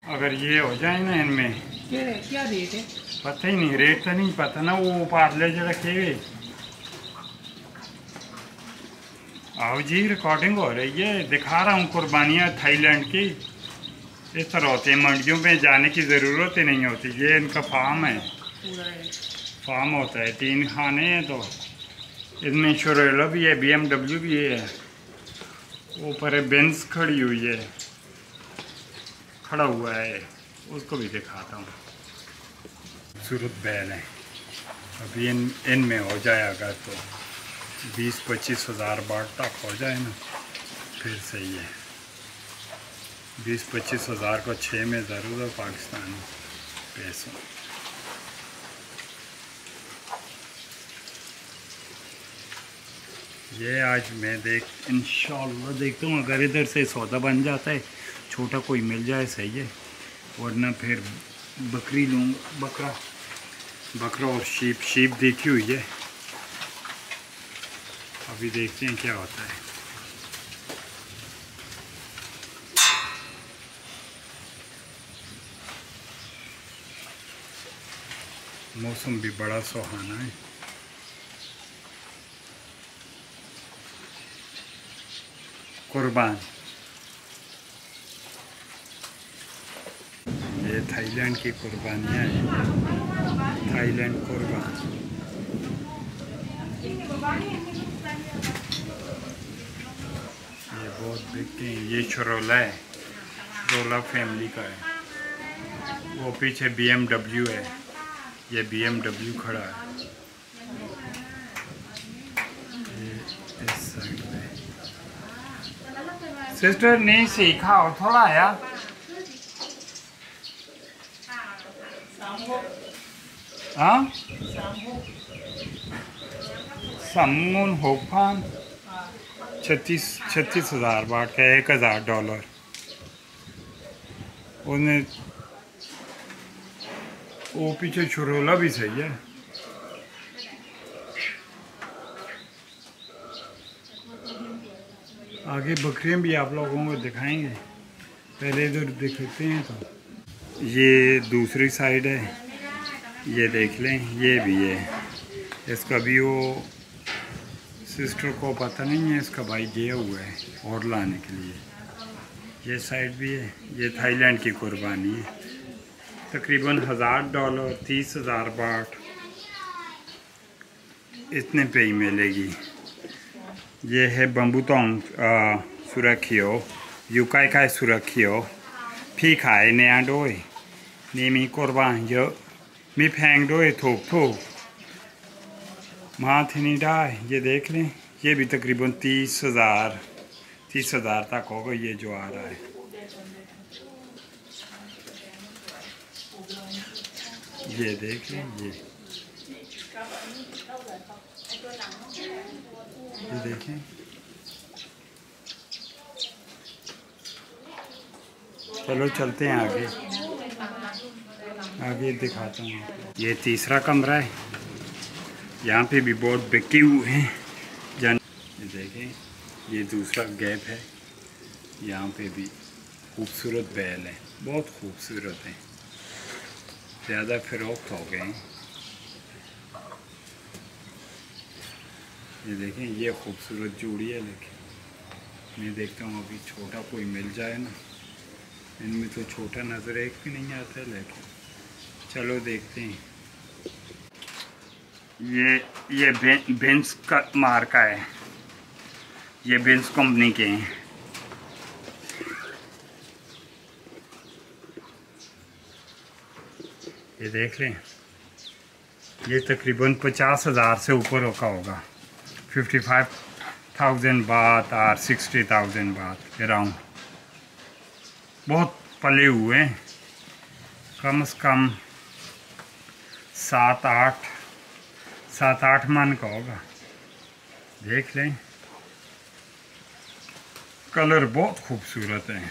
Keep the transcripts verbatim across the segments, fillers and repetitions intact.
अगर ये हो जाए ना इनमें क्या क्या रेट है? पता ही नहीं, रेट तो नहीं पता ना। वो पार्ले जो रखे हुए। आओ जी, रिकॉर्डिंग हो रही है, दिखा रहा हूँ कुर्बानियाँ थाईलैंड की। इस तरह होते हैं, मंडियों में जाने की ज़रूरत ही नहीं होती। ये इनका फार्म है, फार्म होता है, तीन खाने हैं। तो इसमें शोरेला भी है, बी एम डब्ल्यू भी है, ऊपर है बेंज खड़ी हुई है, खड़ा हुआ है, उसको भी दिखाता हूँ। खूबसूरत बैल है। अभी इन इनमें हो जाए अगर तो बीस पच्चीस हज़ार बाट तक हो जाए ना, फिर सही है। बीस पच्चीस हज़ार को छः में ज़रूर है पाकिस्तानी पैसों। ये आज मैं देख इंशाल्लाह देखता हूँ, अगर इधर से सौदा बन जाता है, छोटा कोई मिल जाए सही है, वरना फिर बकरी लूँगा। बकरा बकरा और शीप शीप देखी हुई है, अभी देखते हैं क्या होता है। मौसम भी बड़ा सुहाना है। कुर्बान, ये थाईलैंड की कुर्बानियाँ हैं। थाईलैंड कुर्बान, ये बहुत बिकते हैं। ये शोरोला है, शोरोला फैमिली का है। वो पीछे बी एम डब्ल्यू है, ये बी एम डब्ल्यू खड़ा है। ये इस साइड में सिस्टर नहीं सीखा हो थोड़ा यार। हाँ, सामून होपान छत्तीस छत्तीस हज़ार बाट का, एक हज़ार डॉलर। उन्हें वो पीछे शोरोला भी सही है। आगे बकरियां भी आप लोगों को दिखाएंगे, पहले इधर दिखाते हैं। तो ये दूसरी साइड है, ये देख लें, ये भी है। इसका भी वो सिस्टर को पता नहीं है, इसका भाई गया हुआ है और लाने के लिए। ये साइड भी है। ये थाईलैंड की कुर्बानी है, तकरीबन हज़ार डॉलर, तीस हज़ार बाट, इतने पे ही मिलेगी। ये है बम्बूतोंग सुरखियो, युकाई का सुरखियो, फी खाए नया डोए, नेमी कुर्बान यो, मी फेंग डोए थोक थोक, माँ थी डाय। ये देख लें, ये भी तकरीबन तीस हज़ार तीस हज़ार तक होगा ये जो आ रहा है। ये देख लें, ये ये देखें। चलो चलते हैं आगे, आगे दिखाता हूँ। ये तीसरा कमरा है, यहाँ पे भी बहुत बिके हुए हैं जान। ये देखें, ये दूसरा गैप है, यहाँ पे भी खूबसूरत बैल है, बहुत खूबसूरत है, ज़्यादा फ़रोख्त हो गए हैं। ये देखें, ये खूबसूरत जोड़ी है, लेकिन मैं देखता हूँ अभी छोटा कोई मिल जाए ना। इनमें तो छोटा नज़र एक भी नहीं आता है, लेकिन चलो देखते हैं। ये ये बे, बेंस का मार्का है, ये बेंस कंपनी के हैं। ये देख लें, ये तकरीबन पचास हज़ार से ऊपर का होगा, फिफ्टी फाइव थाउजेंड बात और सिक्सटी थाउजेंड बात अराउंड। बहुत पले हुए हैं, कम से कम सात आठ सात आठ मन का होगा। देख लें, कलर बहुत खूबसूरत है।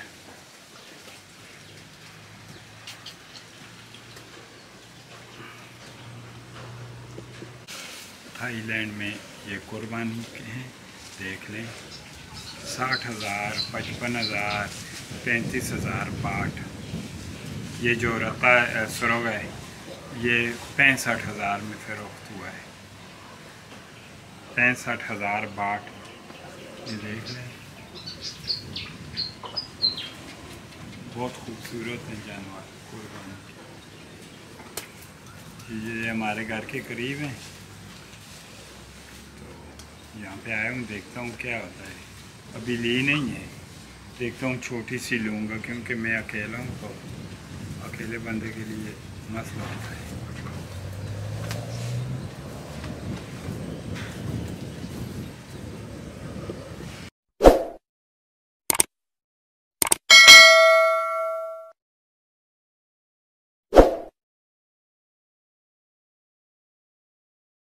थाईलैंड में ये कुर्बानी के हैं, देख लें, साठ हज़ार, पचपन हज़ार, पैंतीस हज़ार बाट। ये जो रता सुरग है ये पैंसठ हज़ार में फ़रोख्त हुआ है। पैंसठ हज़ार बाट, ये देख लें, बहुत खूबसूरत है जानवर कुर्बानी। ये हमारे घर के करीब हैं, तो यहाँ पे आया हूँ, देखता हूँ क्या होता है। अभी ली नहीं है, देखता हूँ छोटी सी लूँगा, क्योंकि मैं अकेला हूँ तो अकेले बंदे के लिए मसला होता है।